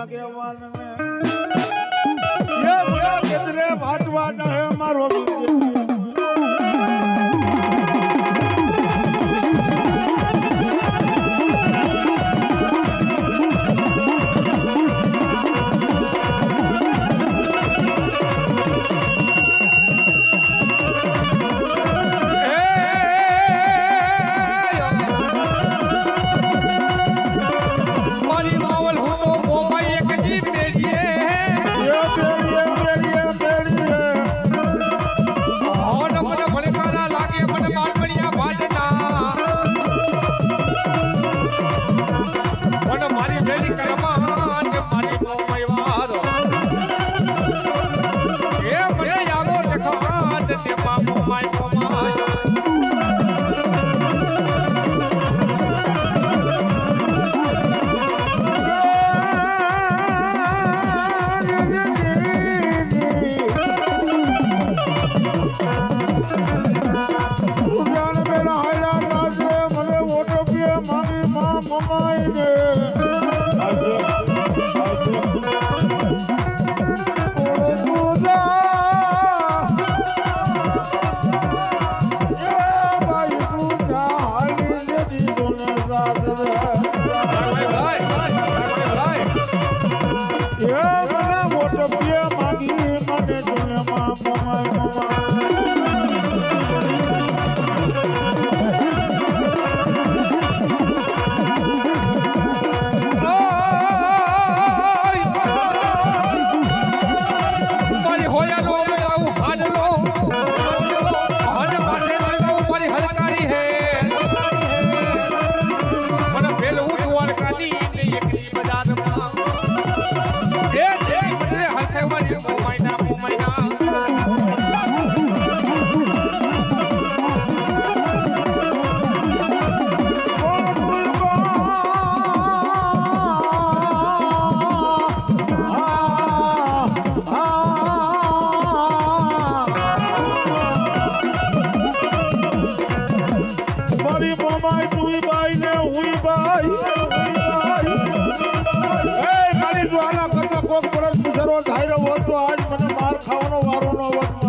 के मारने ये मुझे कितने भाजपा है मारो तो आज मैंने मार खाओ वारो नो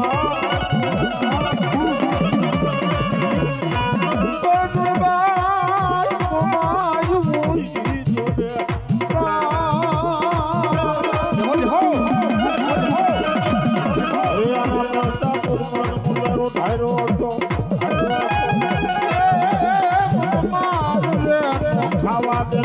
खावा दे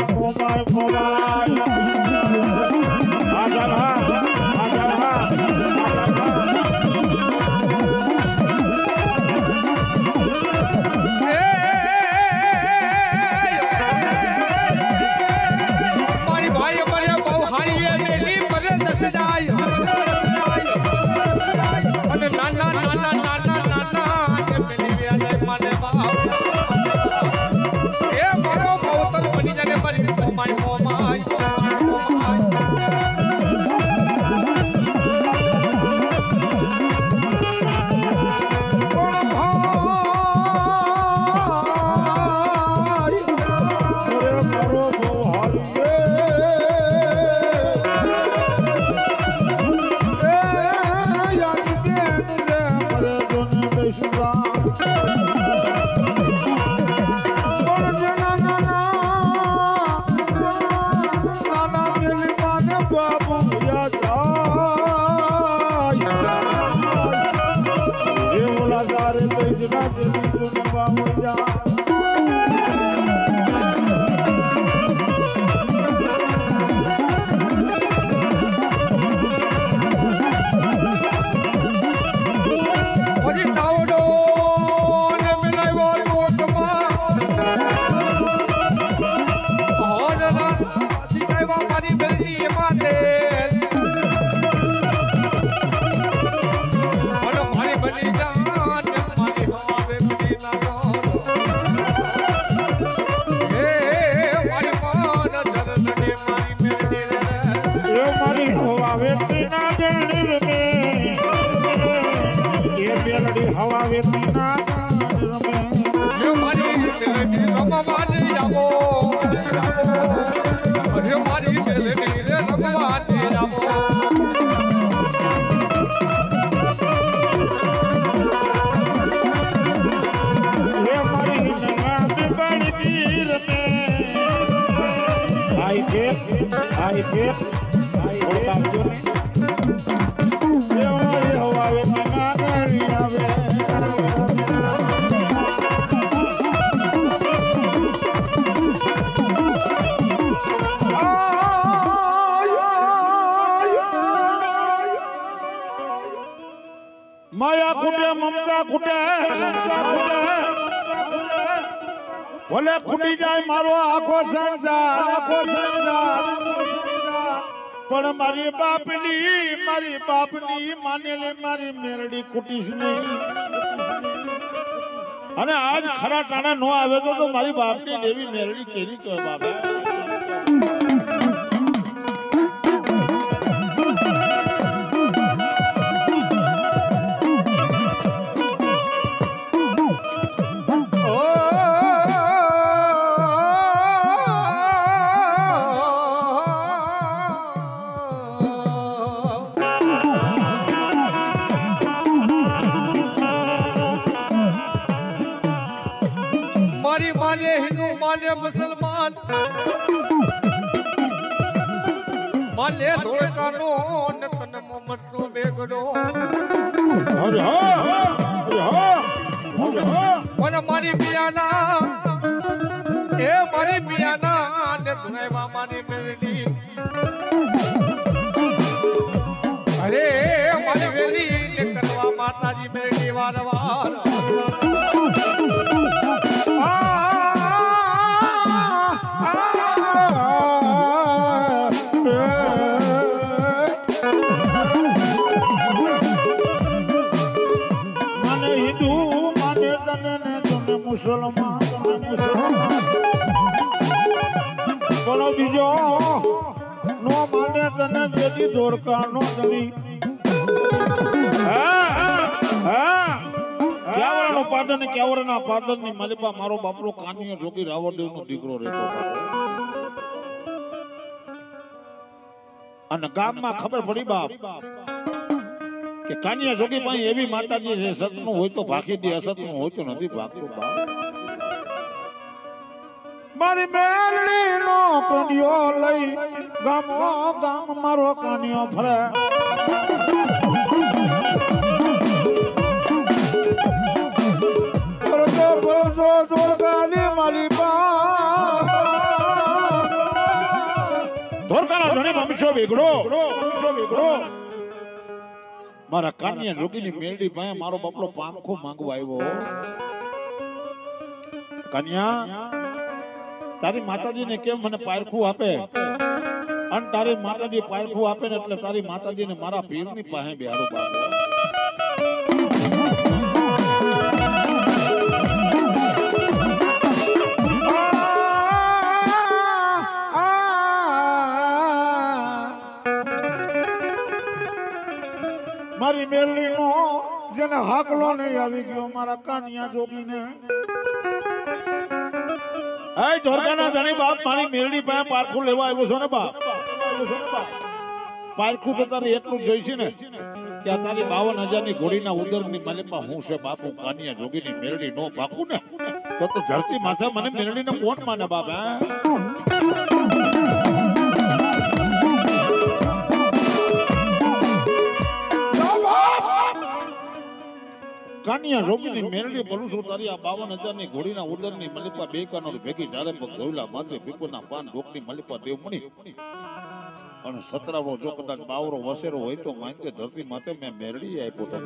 हवा वेती ना जो मारी दिल रम वाली जाओ अरे मारी दिल रे ભગવાન રામો I get माया खुटे ममता खुटे भले खुटी जाए मारो आखो संसार पण मारी बापनी मानेले मारी मेरडी खुटीश नहीं અને આજ ખરા ટાણા નો આવે તો મારી બાપની દેવી મેરડી કેરી કહે બાબા माने हिंदू माने मुसलमान माने धोळकानो नतन मोहम्मद सो बेगडो अरे हा मन मारी पियाना ए मारी पियाना ने धुएवा मारी मेरडी अरे मारी वेली ने करवा माताजी मेरडी वारवार मुसलमान बोलो बीजो नो माने तने जेदी दोरका नो जनी क्यावरनो पादन क्यावरना पादन ની મલપા મારો બાપલો કાનિયો જોગી રાવણદેવ નો દીકરો રહેતો અને ગામમાં ખબર પડી બાપ કે કાનિયા જોગી પાસે એવી માતાજી છે સતનું હોય તો ભાખી દે અસતનું હોય તો નથી ભાગતું બાપ મારી મેલડી નો કાનિયો લઈ ગામ મારો કાનિયો ફરે પરજો દોરકાની મારી ધોરકાના ધણી મમશો વેગડો મારા કાનિયા જોગીની મેરડી પાસે મારો બાપલો પાંખો માંગવા આવ્યો કાનિયા તારી માતાજીને કેમ મને પારખું આપે અને તારી માતાજી પારખું આપે ને એટલે તારી માતાજીને મારા પીરની પાસે બેહારો બાપો મારી મેરડી નો જેને હાકલો નહીં આવી ગયો મારા કાનિયા જોગીને એ ધોરકાના ધણી બાપ મારી મેરડી પાસે પારખું લેવા આવ્યો છો ને બાપ પારખું તો તારે એટલું જોઈશે ને કે તારી 52,000 ની ઘોડીના ઉદરની માલિકમાં હું છે બાપુ કાનિયા જોગીની મેરડી નો ભાખું ને તો ધરતી માથે મને મેરડીને કોણ માને બાપ કાનિયા જોગીની મેરડી બોલું છું તારી આ 52,000 ની ઘોડીના ઉદરની મલિપા બે કાનો ભેગી ચારે પગ ધોઈલા માથે પીપળના પાન ડોકની મલિપા દેવમણી અને સતરાવો જો કદાચ બાવરો વસેરો હોય તો માનતે ધરતી માથે મેં મેરડી આપ્યો તો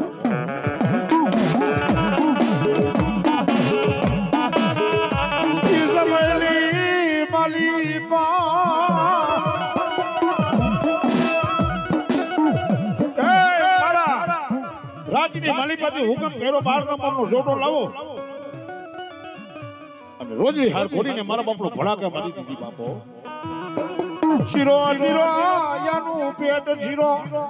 રાજની માલિપાથી હુકમ કર્યો 12 નંબરનો જોડો લાવો અને રોજની હાર ઘોડીને મારા બાપનો ભડાકા મારી દીધી બાપો શીરો યાનું પેટ શીરો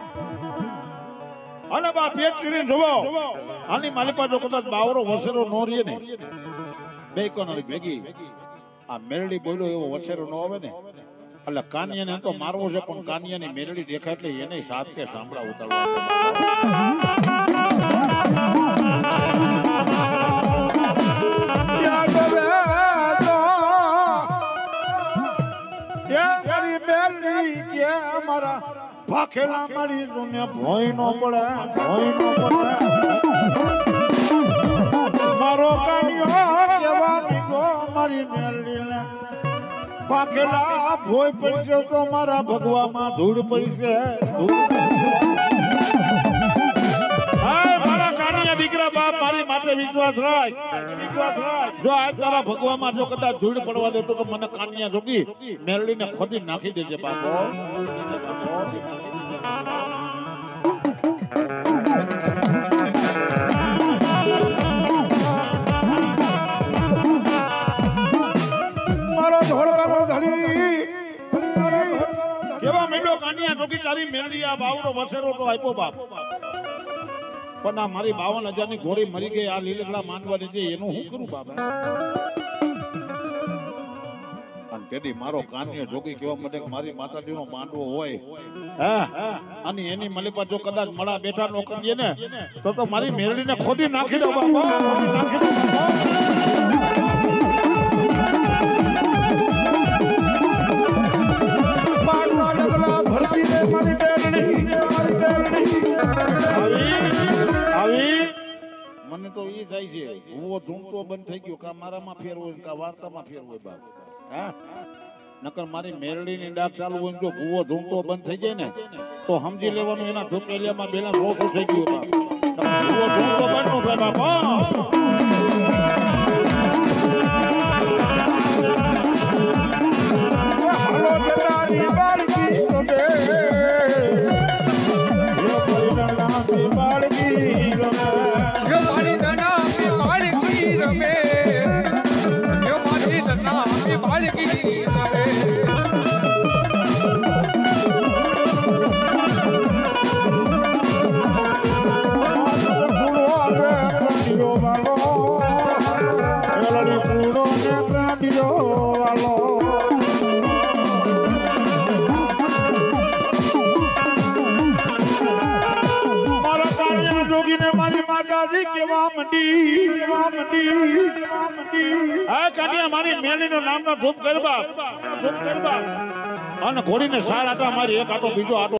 અને બા પેટ શીરીને જોવો આની માલિપા જો કદાચ બાવરો વસેરો નો રીએ ને બે કોનાલી ભેગી આ મેરડી બોલ્યો એવો વસેરો નો આવે ને એટલે કાનિયાને તો મારવો છે પણ કાનિયાની મેલડી દેખાય એટલે એને સાથ કે સાંભળા ઉતારવા છે. ભાખેલા મારી તું ભોય નો પડે મારો કાનિયો કેવા દીધો મારી મેલડીને ભાખેલા ભોય પડશે તો મારા ભગવામાં ધૂળ પડશે મારા કાનિયા દીકરા બાપ મારી માટે વિશ્વાસ રાખ જો આ તારા ભગવામાં જો કદાચ ધૂળ પડવા દેતો તો મને કાનિયા જોગી મેલડીને ખોદી નાખી દેજે બાપો. મારો ધોળકાનો ધણી કેવા મેંડો કાનિયા જોગી તારી મેલડી આ બાવરો વસેરો તો આપ્યો બાપ પણ આ મારી 52,000 ની ઘોડી મરી ગઈ આ લીલગડા માંડવાની છે એનું હું કરું બાબા. અને તેડી મારો કાનિયો જોગી કેવા માટે મારી માતાજીનો માંડવો હોય અને એની મલીપા જો કદાચ મળા બેઠા નો કરીએ ને તો મારી મેરડીને ખોદી નાખી દો બાપા નાખી દો મને તો ઈ જાય છે ભૂવો ધૂમતો બંધ થઈ ગયો કા મારામાં ફેર હોય કા વાર્તામાં ફેર હોય બાપ. નકર મારી મેરડીની ડાક ચાલુ હોય જો ભૂવો ધૂમતો બંધ થઈ જાય ને તો સમજી લેવાનું એના ધૂપેલિયામાં બેલેન્સ ઓછું થઈ ગયું બાપ. ભૂવો ધૂમતો બંધ નો થાય બાપ. મારી મેલીનો નામનો ધૂપ કરવા અને ઘોડીને સાર આટા મારી એક આટો બીજો આટો